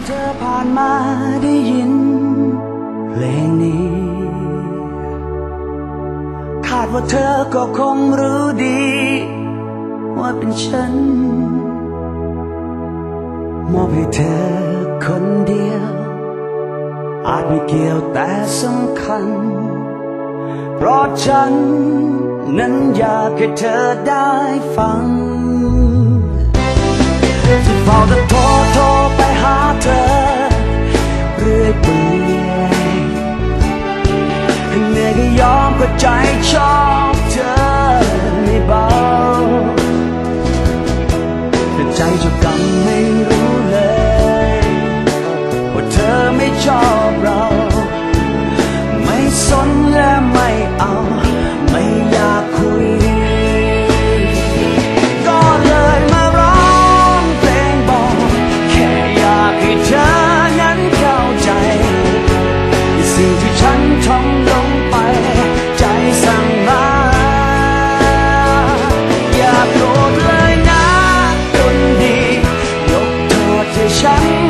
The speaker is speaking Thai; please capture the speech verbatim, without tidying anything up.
เธอผ่านมาได้ยินเพลงนี้คาดว่าเธอก็คงรู้ดีว่าเป็นฉันมอบให้เธอคนเดียวอาจไม่เกี่ยวแต่สำคัญเพราะฉันนั้นอยากให้เธอได้ฟังจะเฝ้าแต่โทรโทรไปหาเธอเรื่อยเปื่อยเหนื่อยก็ยอมก็ใจชอบเธอไม่เบาแต่ใจเจ้ากรรมไม่รู้เลยว่าเธอไม่ชอบเราไม่สนและไม่เอาไม่อยากคุยก็เลยมาร้องเพลงบอกแค่อยากให้เธอนั้นเข้าใจสิ่งที่ฉันทำลงไปใจสั่งมาอย่าโกรธเลยนะคนดียกโทษให้ฉัน